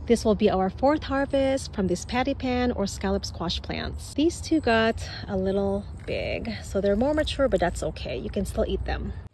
This will be our 4th harvest from these patty pan or scallop squash plants. These two got a little big, so they're more mature, but that's okay. You can still eat them.